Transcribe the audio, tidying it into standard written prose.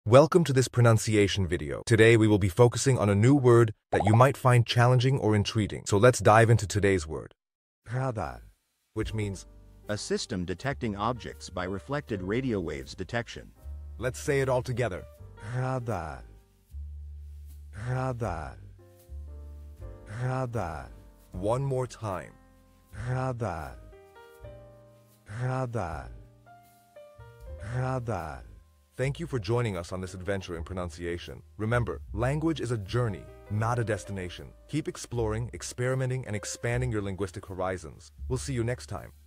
Welcome to this pronunciation video. Today we will be focusing on a new word that you might find challenging or intriguing. So let's dive into today's word, Radar. which means, A system detecting objects by reflected radio waves detection. let's say it all together. Radar. Radar. Radar. One more time. Radar. Radar. Radar. Thank you for joining us on this adventure in pronunciation. Remember, language is a journey, not a destination. Keep exploring, experimenting, and expanding your linguistic horizons. We'll see you next time.